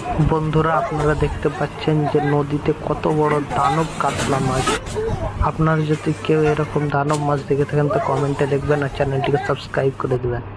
বন্ধুরা, আপনারা দেখতে পাচ্ছেন যে নদীতে কত বড় দানব কাতলা মাছ। আপনারা যদি কেউ এরকম দানব মাছ দেখে থাকেন তো কমেন্টে লিখবেন আর চ্যানেলটিকে সাবস্ক্রাইব করে দেবেন।